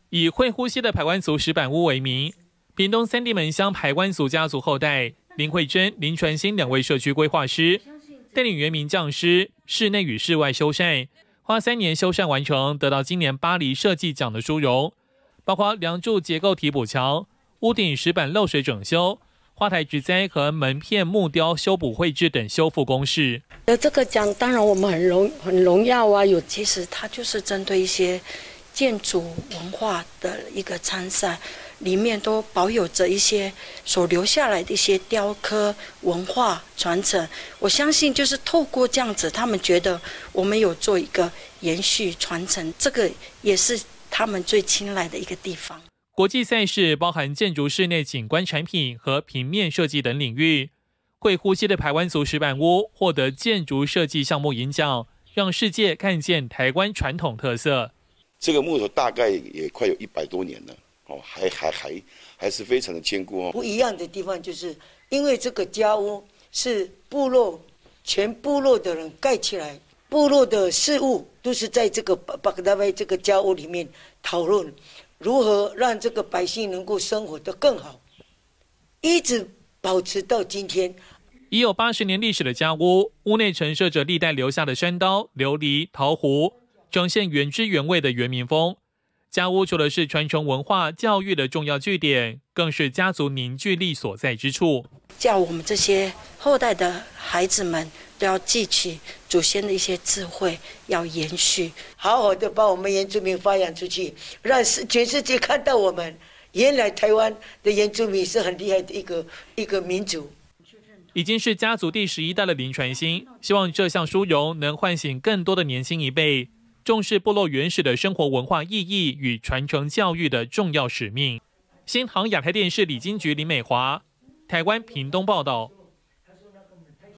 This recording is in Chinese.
以会呼吸的排湾族石板屋为名，屏东三地门乡排湾族家族后代林慧珍、林传兴2位社区规划师，带领原民匠师室内与室外修缮，花3年修缮完成，得到今年巴黎设计奖的殊荣，包括梁柱结构体补强、屋顶石板漏水整修、花台植栽和门片木雕修补绘制等修复工事。 这个奖当然我们很荣耀啊，其实它就是针对一些建筑文化的一个参赛，里面都保有着一些所留下来的一些雕刻文化传承。我相信就是透过这样子，他们觉得我们有做一个延续传承，这个也是他们最青睐的一个地方。 国际赛事包含建筑室内景观产品和平面设计等领域。会呼吸的排湾族石板屋获得建筑设计项目银奖，让世界看见台湾传统特色。 这个木头大概也快有100多年了，哦，还是非常的坚固哦。 不一样的地方就是因为这个家屋是全部落的人盖起来，部落的事务都是在这个巴格达威这个家屋里面讨论如何让这个百姓能够生活得更好，一直保持到今天。 已有80年历史的家屋，屋内陈设着历代留下的山刀、琉璃、陶壶，呈现原汁原味的原民风。家屋除了是传承文化教育的重要据点，更是家族凝聚力所在之处。 叫我们这些后代的孩子们都要记起祖先的一些智慧，要延续， 好好的把我们原住民发扬出去，让全世界看到我们原来台湾的原住民是很厉害的一个民族。 已经是家族第11代的林传兴，希望这项殊荣能唤醒更多的年轻一辈，重视部落原始的生活文化意义与传承教育的重要使命。新航亚太电视李金菊、林美华，台湾屏东报道。